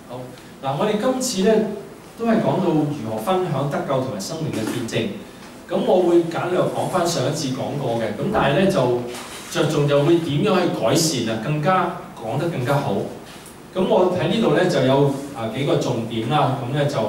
好，嗱，我哋今次咧都係講到如何分享得救同埋生命嘅見證。咁我會簡略講翻上一次講過嘅，咁但係咧就着重就會點樣去改善啊，更加講得更加好。咁我喺呢度咧就有幾個重點啦，咁咧就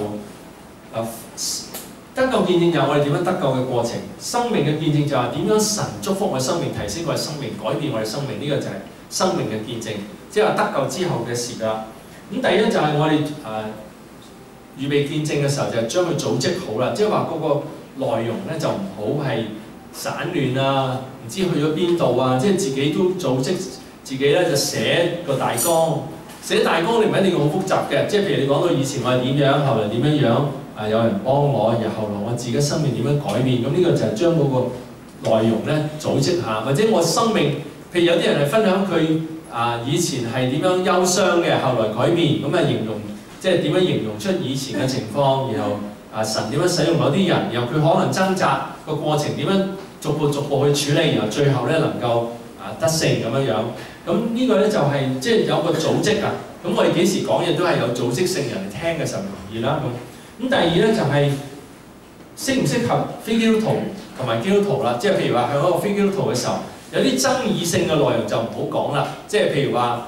得救見證就係我哋點樣得救嘅過程，生命嘅見證就係點樣神祝福我哋生命，提升我哋生命，改變我哋生命，呢個就係生命嘅見證，即係話得救之後嘅事啦。咁第一就係我哋預備見證嘅時候，就係將佢組織好啦，即係話嗰個內容咧就唔好係散亂啊，唔知去咗邊度啊，即係自己都組織自己咧就寫個大綱。寫大綱你唔一定要好複雜嘅，即係譬如你講到以前我係點樣，後來點樣樣，有人幫我，然後來我自己生命點樣改變，咁呢個就係將嗰個內容咧組織下，或者我生命，譬如有啲人係分享佢以前係點樣憂傷嘅，後來改變，咁形容即係點樣形容出以前嘅情況，然後神點樣使用某啲人，然後佢可能掙扎個過程點樣逐步去處理，然後最後咧能夠得勝咁樣樣。咁呢個咧就係即係有個組織啊。咁我哋幾時講嘢都係有組織性，人哋聽嘅時候容易啦。咁第二咧就係適唔適合非基督徒同埋基督徒啦。即係譬如話喺嗰個非基督徒嘅時候，有啲爭議性嘅內容就唔好講啦。即係譬如話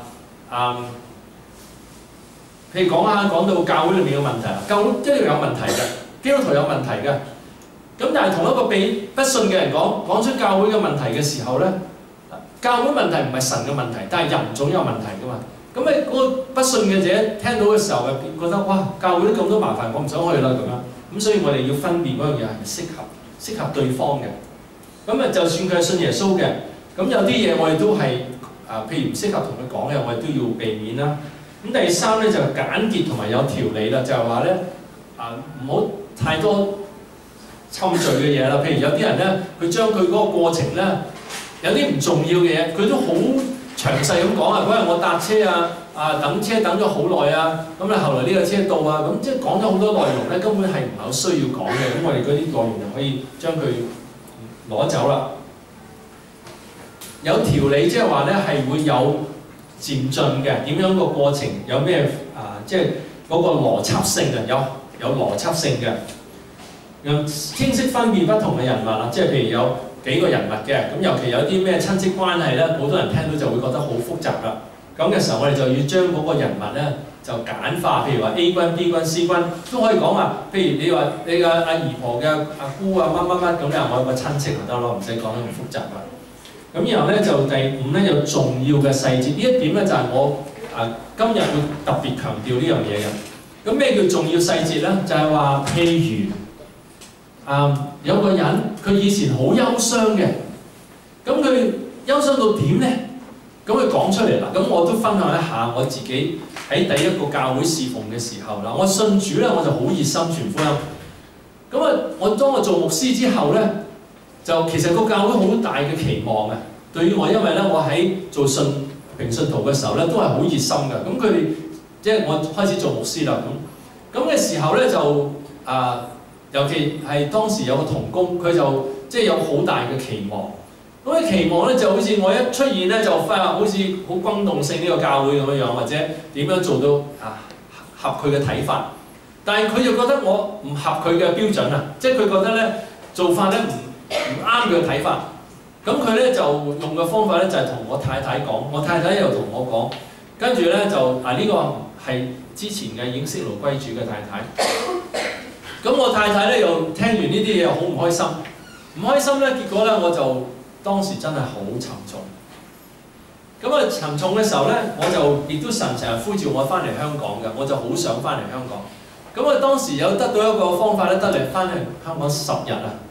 譬如講到教會裏面嘅問題啦，教會一定有問題嘅，基督徒有問題嘅。咁但係同一個被不信嘅人講出教會嘅問題嘅時候咧，教會問題唔係神嘅問題，但係人總有問題㗎嘛。咁嗰個不信嘅者聽到嘅時候，就覺得哇，教會都咁多麻煩，我唔想去啦咁樣。咁所以我哋要分辨嗰樣嘢係咪適合對方嘅。咁就算佢係信耶穌嘅，咁有啲嘢我哋都係譬如唔適合同佢講嘅，我哋都要避免啦。咁第三咧就係簡潔同埋有條理啦，就係話咧唔好太多侵罪嘅嘢啦。譬如有啲人咧，佢將佢嗰個過程咧有啲唔重要嘅嘢，佢都好詳細咁講啊！嗰日我搭車等車等咗好耐啊，咁咧後來呢個車到啊，咁即係講咗好多內容咧，根本係唔係好需要講嘅。咁我哋嗰啲內容就可以將佢攞走啦。有條理即係話咧係會有漸進嘅，點樣個過程有咩即係嗰個邏輯性啊，有邏輯性嘅，用清晰分辨不同嘅人物啦，即係譬如有幾個人物嘅，咁尤其有啲咩親戚關係咧，好多人聽到就會覺得好複雜啦。咁嘅時候，我哋就要將嗰個人物咧就簡化，譬如話 A 君、B 君、C 君都可以講話。譬如你話你嘅阿姨婆嘅阿姑乜，咁你話我有個親戚就得咯，唔使講得咁複雜啦。咁然後咧就第五咧有重要嘅細節，呢一點咧就係我今日會特別強調呢樣嘢嘅。咁咩叫重要細節咧？就係話譬如有個人佢以前好憂傷嘅，咁佢憂傷到點咧？咁佢講出嚟啦。咁我都分享一下我自己喺第一個教會侍奉嘅時候啦。我信主咧，我就好熱心傳福音。咁當我做牧師之後咧，就其實個教會好大嘅期望啊。對於我，因為咧我喺做平信徒嘅時候咧，都係好熱心嘅。咁佢哋即係我開始做牧師啦。咁嘅時候咧就尤其係當時有個同工，佢就即係有好大嘅期望。咁嘅期望咧就好似我一出現咧就好似好轟動性呢個教會咁樣樣，或者點樣做到合佢嘅睇法。但係佢就覺得我唔合佢嘅標準啊，即係佢覺得咧做法咧唔啱佢嘅睇法。咁佢咧就用嘅方法咧就係同我太太講，我太太又同我講，跟住咧就呢個係之前嘅已經識路歸主嘅太太。咁我太太咧又聽完呢啲嘢又好唔開心，唔開心咧，結果咧我就當時真係好沉重。咁沉重嘅時候咧，我就亦都神成日呼召我翻嚟香港嘅，我就好想翻嚟香港。咁當時有得到一個方法咧，得嚟翻嚟香港10日啊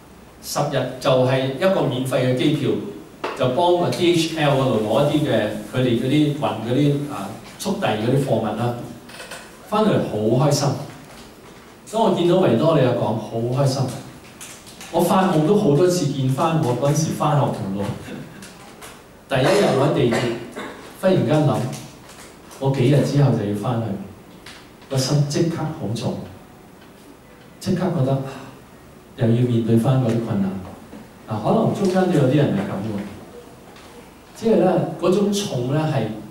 ，10日就係一個免費嘅機票，就幫DHL 嗰度攞一啲嘅佢哋嗰啲運嗰啲速遞嗰啲貨物啦，翻到嚟好開心。當我見到維多利亞港，好開心。我發夢都好多次見翻我嗰陣時翻學條路。第一日我喺地鐵，忽然間諗，我幾日之後就要翻去，個心即刻好重，即刻覺得又要面對翻嗰啲困難。可能中間都有啲人係咁喎，即係咧嗰種重咧係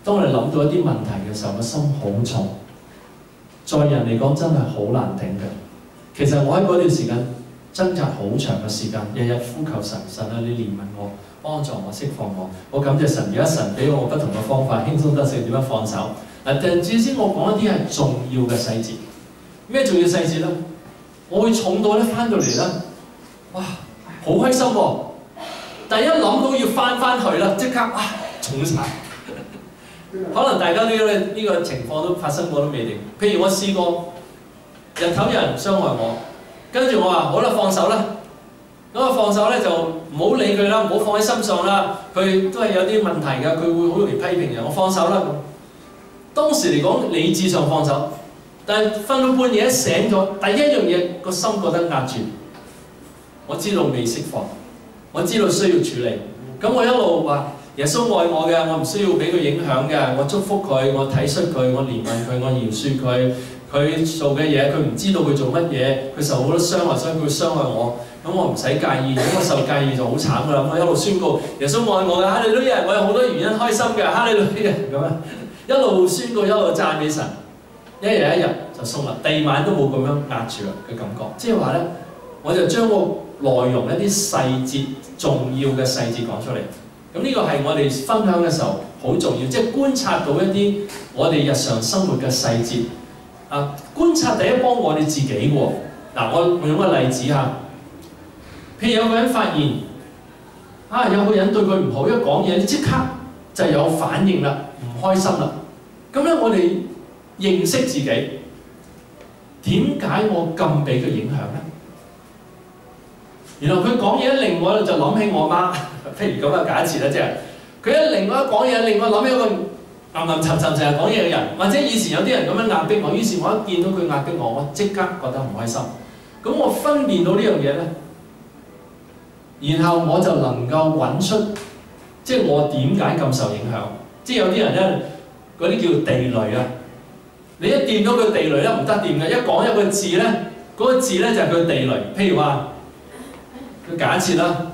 當我哋諗到一啲問題嘅時候，個心好重，在人嚟講真係好難頂嘅。其實我喺嗰段時間掙扎好長嘅時間，日日呼求神，神啊，你憐憫我，幫助我，釋放我。我感謝神，而家神俾我不同嘅方法，輕鬆得勝點樣放手。嗱，至先我講一啲係重要嘅細節。咩重要細節咧？我會重到咧翻到嚟咧，哇，好開心喎！但係一諗到要翻去啦，即刻哇重晒。可能大家都呢個情況都發生過都未定。譬如我試過日頭有人傷害我，跟住我話好啦，放手啦。咁啊放手咧就唔好理佢啦，唔好放喺心上啦。佢都係有啲問題㗎，佢會好容易批評人。我放手啦咁。當時嚟講理智上放手，但係瞓到半夜一醒咗，第一樣嘢個心覺得壓住。我知道未釋放，我知道需要處理。咁我一路話耶穌愛我嘅，我唔需要俾佢影響嘅，我祝福佢，我體恤佢，我憐憫佢，我饒恕佢。佢做嘅嘢，佢唔知道佢做乜嘢，佢受好多傷害，所以佢會傷害我。咁我唔使介意，如果我受介意就好慘㗎啦。我一路宣告耶穌愛我嘅，哈利路亞！我有好多原因開心嘅，哈利路亞咁樣一路宣告，一路讚美神。一日一日就鬆啦，第二晚都冇咁樣壓住啦嘅感覺。即係話咧，我就將個內容一啲細節、重要嘅細節講出嚟。咁呢個係我哋分享嘅時候好重要，即係觀察到一啲我哋日常生活嘅細節。觀察第一幫我哋自己喎。我用個例子嚇，譬如有個人發現有個人對佢唔好，一講嘢你即刻就有反應啦，唔開心啦。咁咧，我哋認識自己，點解我咁俾佢影響咧？原來佢講嘢令我就諗起我媽，譬如咁嘅假設啦，即係佢一另外一講嘢，令我諗起一個沉成日講嘢嘅人，或者以前有啲人咁樣壓迫我，於是我一見到佢壓迫我，我即刻覺得唔開心。咁我分辨到呢樣嘢咧，然後我就能夠揾出，即係我點解咁受影響。即係有啲人咧，嗰啲叫地雷啊！你一掂到佢地雷咧，唔得掂嘅。一講一個字咧，嗰個字咧就係佢地雷。譬如話，佢假設啦，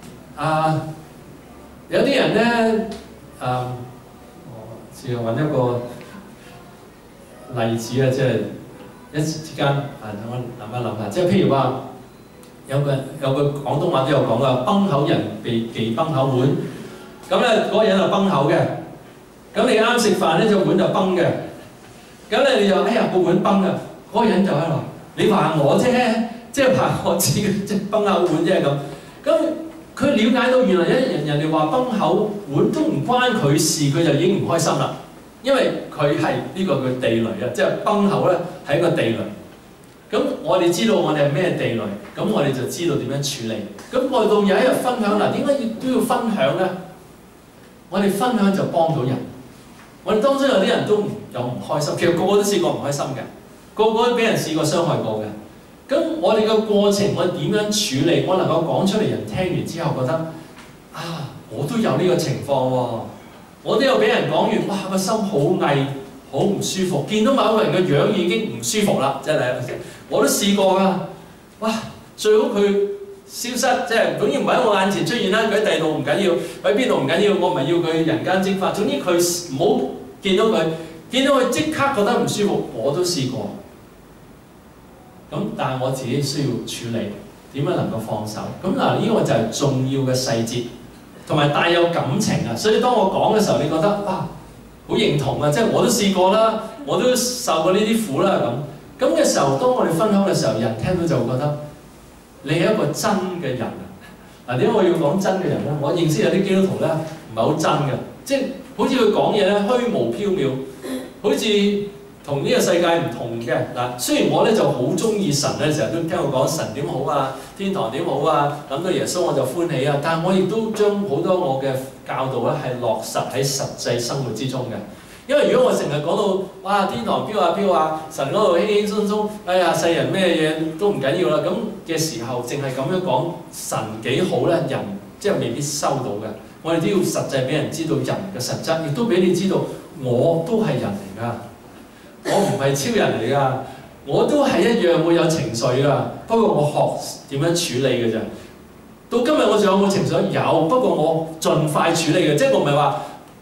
有啲人咧，試下揾一個例子啊，即係一時之間我諗一諗下，即係譬如話有個廣東話都有講噶，崩口人被崩口碗，咁咧嗰個人就崩口嘅，咁你啱食飯咧隻碗就崩嘅，咁咧你就哎呀個碗崩啊，嗰個人就喺度話你話我啫，即係話我自己即係崩口碗啫咁。佢了解到原來人哋話崩口碗都唔關佢事，佢就已經唔開心啦。因為佢係呢個叫地雷啊，即係崩口咧係一個地雷。咁我哋知道我哋係咩地雷，咁我哋就知道點樣處理。咁我到有一日分享啦，點解都要分享咧？我哋分享就幫到人。我哋當中有啲人都有唔開心，其實個個都試過唔開心嘅，個個都俾人試過傷害過嘅。咁我哋嘅過程，我點樣處理？我能夠講出嚟，人聽完之後覺得我都有呢個情況喎，我都有俾人講完，哇個心好翳，好唔舒服。見到某個人嘅樣已經唔舒服啦，真係我都試過㗎。哇，最好佢消失，即係總之唔喺我眼前出現啦。佢喺第二度唔緊要，喺邊度唔緊要，我唔係要佢人間蒸發。總之佢唔好見到佢，見到佢即刻覺得唔舒服，我都試過。咁但係我自己需要處理，點樣能夠放手？咁呢個就係重要嘅細節，同埋帶有感情啊！所以當我講嘅時候，你覺得哇，好認同啊！即係我都試過啦，我都受過呢啲苦啦咁。咁嘅時候，當我哋分享嘅時候，人聽到就會覺得你係一個真嘅人啊！點解我要講真嘅人咧？我認識有啲基督徒咧，唔係好真嘅，即係好似佢講嘢咧虛無縹緲，好似同呢個世界唔同嘅嗱。雖然我咧就好中意神咧，成日都聽我講神點好啊，天堂點好啊，諗到耶穌我就歡喜啊。但係我亦都將好多我嘅教導咧係落實喺實際生活之中嘅。因為如果我成日講到哇天堂飄啊飄啊，神嗰度輕輕鬆鬆，哎呀世人咩嘢都唔緊要啦咁嘅時候，淨係咁樣講神幾好咧，人即係未必收到嘅。我哋都要實際俾人知道人嘅實質，亦都俾你知道我都係人嚟㗎。我唔係超人嚟㗎，我都係一樣會有情緒㗎。不過我學點樣處理嘅啫。到今日我仲有冇情緒？有，不過我盡快處理嘅，即係我唔係話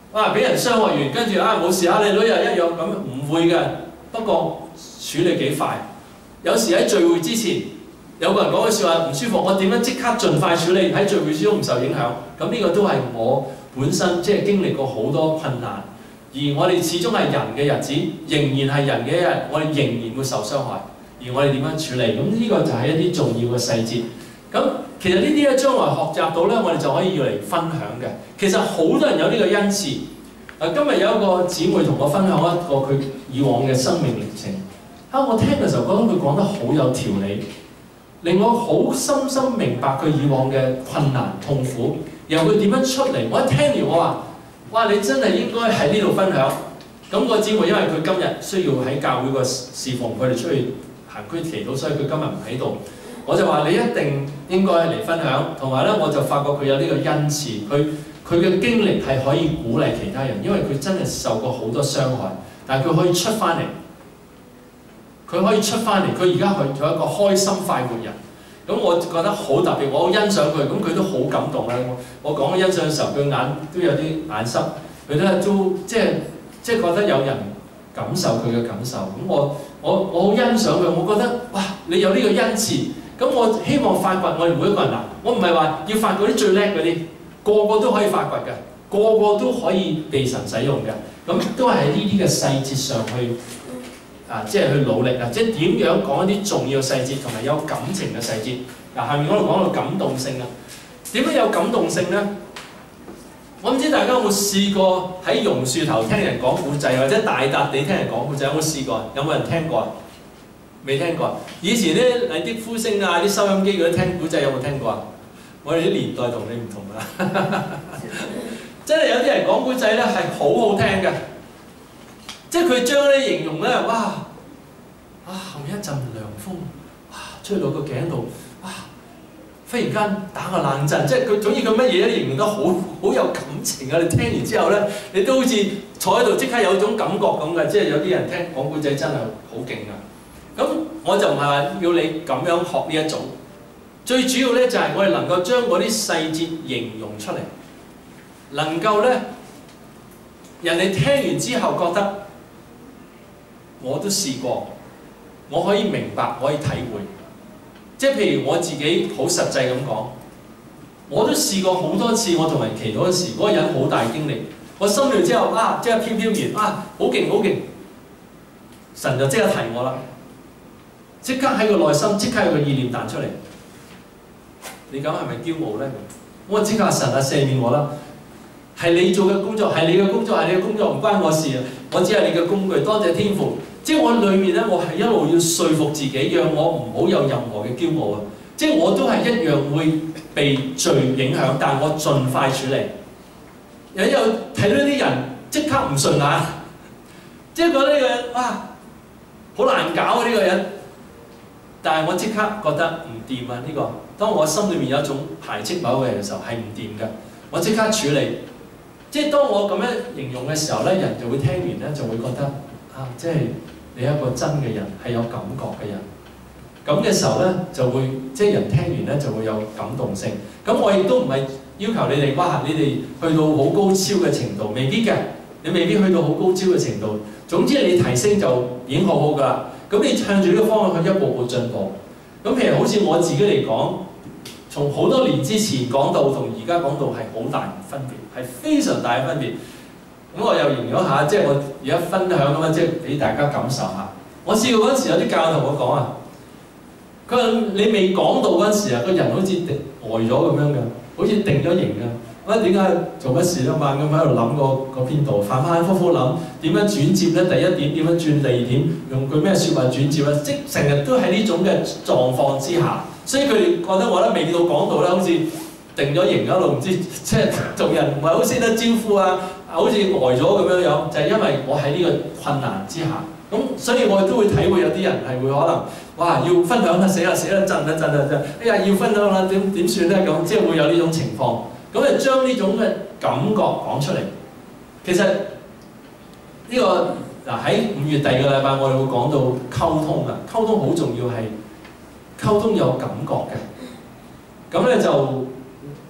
哇俾人傷害完，跟住冇事啊，你女又一樣咁，唔會嘅。不過處理幾快，有時喺聚會之前，有個人講句説話唔舒服，我點樣即刻盡快處理，喺聚會之中唔受影響。咁呢個都係我本身即係經歷過好多困難，而我哋始終係人嘅日子，仍然係人嘅一日，我哋仍然會受傷害。而我哋點樣處理？咁呢個就係一啲重要嘅細節。咁其實呢啲咧，將來學習到咧，我哋就可以要嚟分享嘅。其實好多人有呢個恩賜。今日有一個姊妹同我分享一個佢以往嘅生命歷程。我聽嘅時候覺得佢講得好有條理，令我好深深明白佢以往嘅困難痛苦，然後佢點樣出嚟。我一聽完我話：哇！你真係應該喺呢度分享。咁個姊妹因為佢今日需要喺教會個侍奉，佢哋出去行區祈禱，所以佢今日唔喺度。我就話你一定應該嚟分享，同埋咧我就發覺佢有呢個恩賜，佢嘅經歷係可以鼓勵其他人，因為佢真係受過好多傷害，但係佢可以出翻嚟，佢而家係做一個開心快活人。咁我覺得好特別，我好欣賞佢，咁佢都好感動啦。我講欣賞嘅時候，佢眼都有啲眼濕，佢都即係覺得有人感受佢嘅感受。咁我好欣賞佢，我覺得哇，你有呢個恩賜。咁我希望發掘我哋每一個人嗱，我唔係話要發掘啲最叻嗰啲，個個都可以發掘嘅，個個都可以被神使用嘅。咁都係喺呢啲嘅細節上去即係去努力即係點樣講一啲重要細節同埋有感情嘅細節。下面嗰度講到感動性點樣有感動性呢？我唔知大家有冇試過喺榕樹頭聽人講古仔，或者大笪地聽人講古仔，有冇試過？有冇人聽過？未聽過。以前啲麗的呼聲啲收音機嗰啲聽古仔有冇聽過？我哋啲年代同你唔同啦。真係有啲人講古仔咧係好好聽嘅，即係佢將啲形容咧，哇！後面一陣涼風，吹到個頸度，忽然間打個冷震，即係佢總之佢乜嘢都形容得好有感情啊！你聽完之後咧，你都好似坐喺度即刻有種感覺咁嘅，即係有啲人聽講古仔真係好勁㗎。咁我就唔係話要你咁樣學呢一種，最主要咧就係我哋能夠將嗰啲細節形容出嚟，能夠咧人哋聽完之後覺得我都試過，我可以明白，我可以體會。即係譬如我自己好實際咁講，我都試過好多次，我同人祈禱嗰時，嗰個人好大經歷，我心裏之後即係飄飄然好勁好勁，神就即刻提我啦。即刻喺個內心，即刻有個意念彈出嚟。你咁係咪驕傲咧？我即刻神赦免我啦！係你做嘅工作，係你嘅工作，係你嘅工作，唔關我事啊！我只係你嘅工具，多謝天父。即係我裏面咧，我係一路要說服自己，讓我唔好有任何嘅驕傲啊！即係我都係一樣會被罪影響，但係我盡快處理。有睇到啲人即刻唔順眼，即係覺得呢個人好難搞啊！呢個人。但係我即刻覺得唔掂啊！呢個當我心裏面有一種排斥某個人嘅時候係唔掂嘅，我即刻處理。即係當我咁樣形容嘅時候咧，人就會聽完咧就會覺得即係你係一個真嘅人，係有感覺嘅人。咁嘅時候咧就會即係人聽完咧就會有感動性。咁我亦都唔係要求你哋你哋去到好高超嘅程度，未必嘅，你未必去到好高超嘅程度。總之你提升就已經好好㗎啦。咁你向住呢個方向去一步步進步。咁譬如好似我自己嚟講，從好多年之前講到同而家講到係好大分別，係非常大嘅分別。咁我又形容下，即係我而家分享咁樣，即係俾大家感受下。我試過嗰陣時有啲教友同我講佢話你未講到嗰陣時個人好似呆咗咁樣嘅，好似定咗型嘅。點解做乜事啊？猛咁喺度諗個篇道，反反覆覆諗點樣轉接咧？第一點點樣轉第二點？用句咩説話轉接咧？即成日都喺呢種嘅狀況之下，所以佢哋覺得我咧未到講道咧，好似定咗型喺度，唔知即係做人唔係好識得招呼好似呆咗咁樣樣，就係因為我喺呢個困難之下。咁所以我都會體會有啲人係會可能要分享啦，死啦震！哎呀要分享啦，點算咧？咁即係會有呢種情況。咁就將呢種嘅感覺講出嚟。其實呢個喺5月第2個禮拜，我哋會講到溝通啊。溝通好重要，係溝通有感覺嘅。咁咧就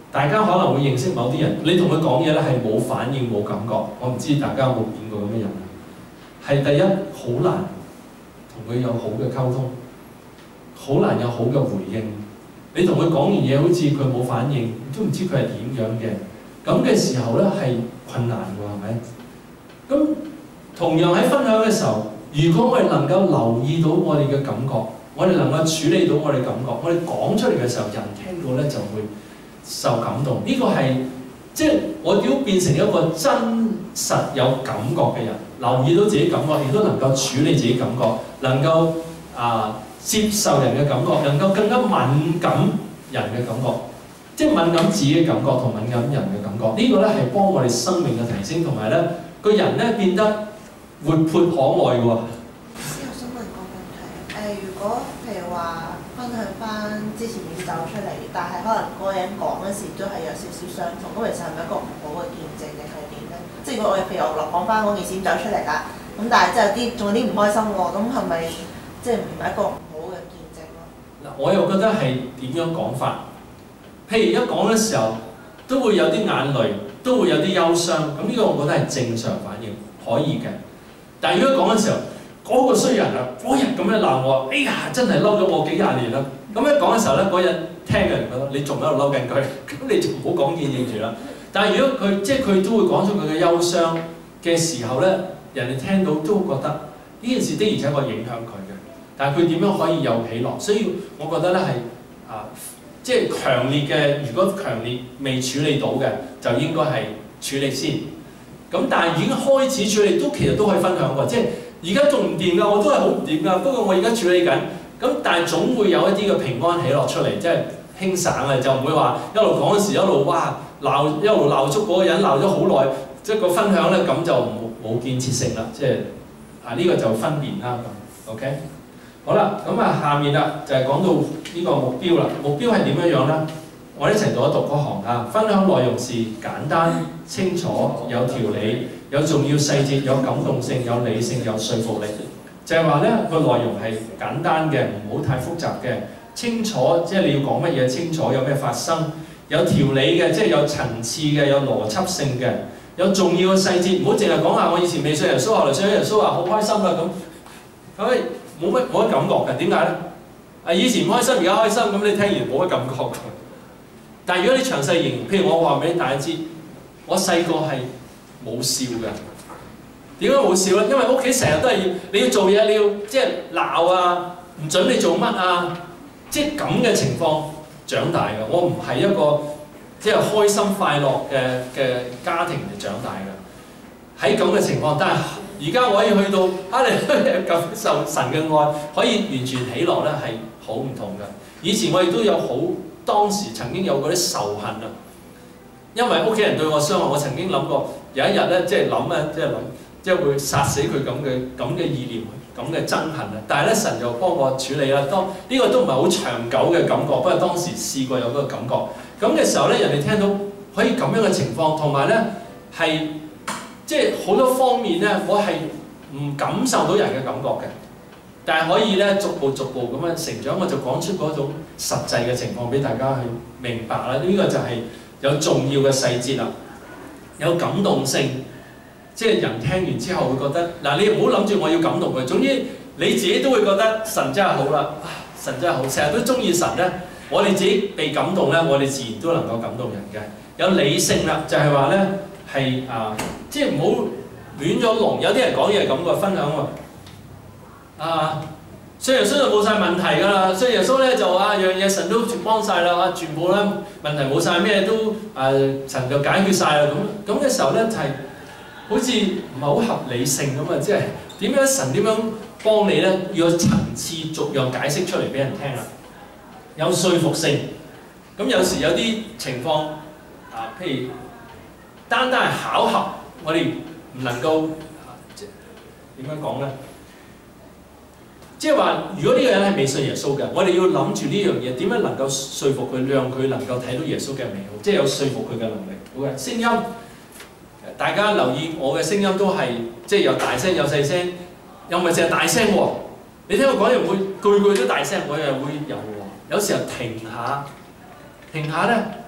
大家可能會認識某啲人，你同佢講嘢咧係冇反應冇感覺。我唔知大家有冇見過咁嘅人啊？係第一好難同佢有好嘅溝通，好難有好嘅回應。你同佢講完嘢，好似佢冇反應，都唔知佢係點樣嘅。咁嘅時候咧係困難㗎，係咪？咁同樣喺分享嘅時候，如果我哋能夠留意到我哋嘅感覺，我哋能夠處理到我哋感覺，我哋講出嚟嘅時候，人聽到咧就會受感動。呢個係即係我要變成一個真實有感覺嘅人，留意到自己感覺，亦都能夠處理自己感覺，能夠接受人嘅感覺，能夠更加敏感人嘅感覺，即係敏感自己嘅感覺同敏感人嘅感覺。呢個咧係幫我哋生命嘅提升，同埋咧個人咧變得活潑可愛嘅喎。 我想問個問題，如果譬如話分享翻之前已經走出嚟，但係可能嗰個人講嗰時都係有少少傷痛，咁其實係咪一個唔好嘅見證定係點咧？即係如果我哋譬如我講翻嗰件事走出嚟啦，咁但係即係有啲仲有啲唔開心喎，咁係咪即係唔係一個唔好嘅見證咯？ 嗱，我又覺得係點樣講法？譬如一講嘅時候，都會有啲眼淚，都會有啲憂傷，咁呢個我覺得係正常反應，可以嘅。但係如果講嘅時候，嗰個衰人啊，嗰日咁樣鬧我，哎呀，真係嬲咗我幾廿年啦。咁一講嘅時候咧，嗰日聽嘅人覺得你仲喺度嬲緊佢，咁你就唔好講見證住啦。但係如果佢即係佢都會講出佢嘅憂傷嘅時候咧，人哋聽到都覺得呢件事的而且確影響佢嘅。但係佢點樣可以有喜樂？所以我覺得咧係即係強烈嘅。如果強烈未處理到嘅，就應該係處理先。咁但係已經開始處理，其實都可以分享喎。即係而家仲唔掂㗎，我都係好唔掂㗎。不過我而家處理緊。咁但係總會有一啲嘅平安喜樂出嚟，即係輕省嘅，就唔會話一路講嗰時一路哇鬧，一路鬧足嗰個人鬧咗好耐，即係個分享咧咁就冇建設性啦。即係呢個就分辨啦咁。OK， 好啦，咁下面啦就係講到呢個目標啦。目標係點樣樣咧？我哋一齊讀一讀嗰行啊。分享內容是簡單、清楚、有條理、有重要細節、有感動性、有理性、有說服力。就係話咧個內容係簡單嘅，唔好太複雜嘅，清楚即係你要講乜嘢清楚，有咩發生，有條理嘅，即係有層次嘅，有邏輯性嘅，有重要嘅細節，唔好淨係講下我以前未信耶穌，後來信咗耶穌話好開心啦咁，咁冇乜感覺嘅，點解咧？以前唔開心，而家開心，咁你聽完冇乜感覺嘅。但係如果你詳細形容，譬如我話俾大家知，我細個係冇笑嘅。點解冇笑咧？因為屋企成日都係你要做嘢，你要即係鬧啊，唔準你做乜啊，即係咁嘅情況長大嘅。我唔係一個即係開心快樂嘅家庭嚟長大嘅。喺咁嘅情況，但係而家我可以去到你感受神嘅愛，可以完全喜樂咧，係好唔同嘅。以前我亦都有當時曾經有嗰啲仇恨啊，因為屋企人對我傷害，我曾經諗過有一日咧，即係即係會殺死佢咁嘅意念，咁嘅憎恨啊！但係咧，神就幫我處理啦。呢個都唔係好長久嘅感覺，不過當時試過有嗰個感覺。咁嘅時候咧，人哋聽到可以咁樣嘅情況，同埋咧係即係好多方面咧，我係唔感受到人嘅感覺嘅。但係可以咧逐步咁樣成長，我就講出嗰種實際嘅情況俾大家去明白啦。呢個就係有重要嘅細節啦，有感動性。即係人聽完之後會覺得嗱，你唔好諗住我要感動佢。總之你自己都會覺得神真係好啦，神真係好，成日都中意神咧。我哋自己被感動咧，我哋自然都能夠感動人嘅。有理性啦，就係話咧係即係唔好亂咗龍。有啲人講嘢係咁嘅，分享喎信耶穌就冇晒問題㗎啦。信耶穌咧就樣嘢神都幫晒啦，全部咧問題冇晒，咩都神就解決晒啦。咁嘅時候咧就係、好似唔係好合理性咁啊！即係點樣神點樣幫你咧？要有層次逐樣解釋出嚟俾人聽啦，有說服性。咁有時有啲情況譬如單係巧合，我哋唔能夠點樣講咧？即係話，如果呢個人係未信耶穌嘅，我哋要諗住呢樣嘢點樣能夠說服佢，讓佢能夠睇到耶穌嘅美好，即係有說服佢嘅能力。好嘅，聲音。大家留意我嘅聲音都係即係有大聲有細聲，又唔係淨係大聲喎。你聽我講嘢唔會句句都大聲，我又會有喎。有時候停下咧，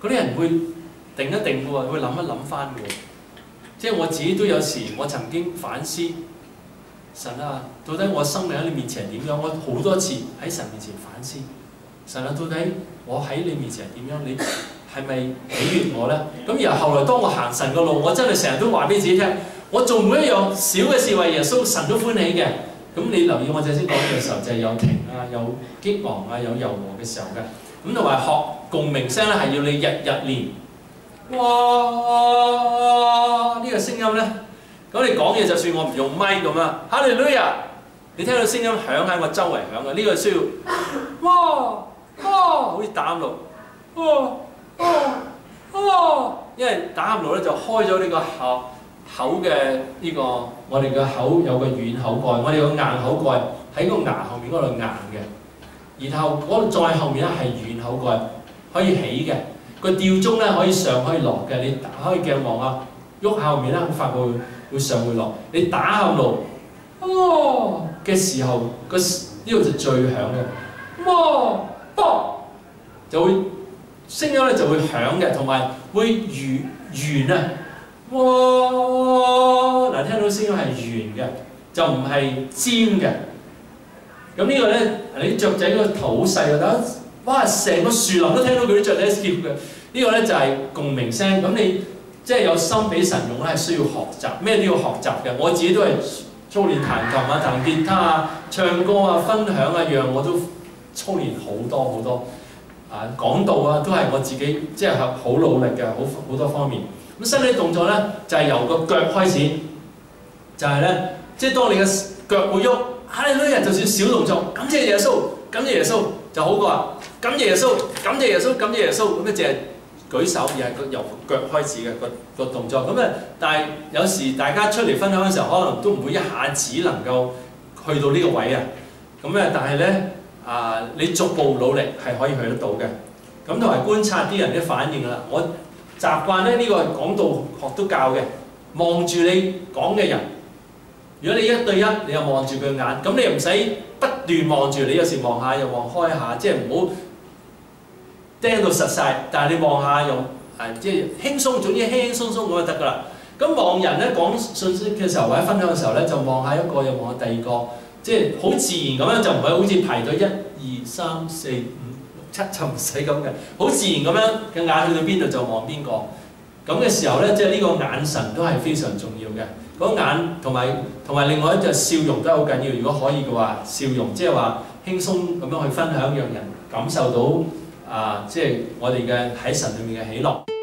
嗰啲人會定一定嘅喎，會諗一諗翻嘅喎。即係我自己都有時，我曾經反思神啊，到底我生命喺你面前係點樣？我好多次喺神面前反思，神啊，到底我喺你面前係點樣？你係咪喜悅我咧？咁然後後來當我行神嘅路，我真係成日都話俾自己聽，我做每一樣小嘅事為耶穌，神都歡喜嘅。咁你留意我頭先講嘅時候，就係有停啊，有激昂啊，有柔和嘅時候嘅。咁同埋學共鳴聲咧，係要你日日練。哇！呢個聲音咧，咁你講嘢就算我唔用咪咁啊，哈利路亞！你聽到聲音響喺我周圍響嘅，呢個需要哇，好似打喊路，因為打喊路咧就開咗呢個口嘅呢個，我哋嘅口有個軟口蓋，我哋個硬口蓋喺個牙後面嗰度硬嘅，然後嗰度再後面咧係軟口蓋，可以起嘅。個吊鐘咧可以上可以落嘅，你打開鏡望啊，喐下後面咧發覺會上會落。你打喊路嘅時候，呢度就最響嘅，就會聲音咧就會響嘅，同埋會圓啊，嗱聽到聲音係圓嘅，就唔係尖嘅。咁呢個咧，你雀仔個頭好細㗎，哇！成個樹林都聽到佢啲雀仔叫嘅，呢個咧就係共鳴聲。咁你即係有心俾神用咧，係需要學習，咩都要學習嘅。我自己都係操練彈琴啊、彈吉他啊、唱歌啊、分享啊，樣我都操練好多啊。講道啊，都係我自己即係好努力嘅，好多方面。咁身體動作咧就係由個腳開始，就係咧，即係當你嘅腳會喐，哈利路亞，就算小動作，感謝耶穌，感謝耶穌。就好過話感謝耶穌，感謝耶穌，感謝耶穌咁咧，淨係舉手，而係由腳開始嘅個動作。咁啊，但係有時大家出嚟分享嘅時候，可能都唔會一下子能夠去到呢個位啊。咁咧，但係咧你逐步努力係可以去得到嘅。咁同埋觀察啲人嘅反應啦。我習慣咧呢個講道學都教嘅，望住你講嘅人。如果你1對1，你又望住佢眼，咁你又唔使不斷望住，你有時望下又望開下，即係唔好盯到實晒。但係你望下又即係輕鬆，總之輕輕鬆鬆咁就得㗎啦。咁望人咧講信息嘅時候或者分享嘅時候咧，就望下一個又望下第二個，即係好自然咁樣，就唔係好似排隊1、2、3、4、5、6、7就唔使咁嘅，好自然咁樣嘅眼去到邊度就望邊個。咁嘅時候咧，即係呢個眼神都係非常重要嘅。嗰眼同埋另外一隻笑容都係好緊要。如果可以嘅話，笑容即係話輕鬆咁樣去分享，讓人感受到即係我哋嘅喺神裏面嘅喜樂。